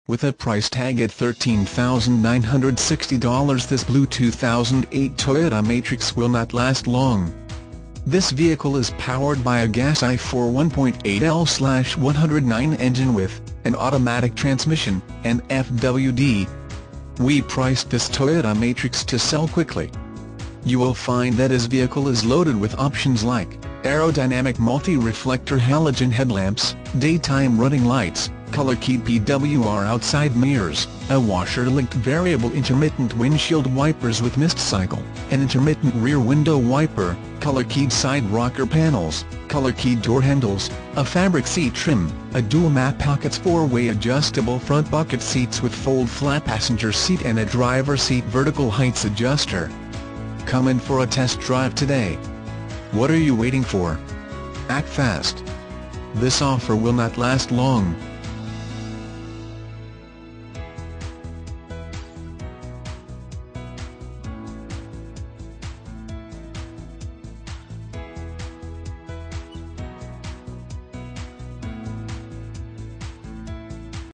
With a price tag at $13,960, this blue 2008 Toyota Matrix will not last long. This vehicle is powered by a gas i4 1.8L/109 engine with an automatic transmission and FWD. We priced this Toyota Matrix to sell quickly. You will find that his vehicle is loaded with options like Aerodynamic Multi-Reflector Halogen headlamps, daytime running lights, color-keyed Pwr Outside Mirrors, a washer-linked variable intermittent windshield wipers with mist cycle, an intermittent rear window wiper, color-keyed side rocker panels, color-keyed door handles, a fabric seat trim, a dual map pockets, 4-way adjustable front bucket seats with fold-flat passenger seat and a driver seat vertical heights adjuster. Come in for a test drive today. What are you waiting for? Act fast. This offer will not last long.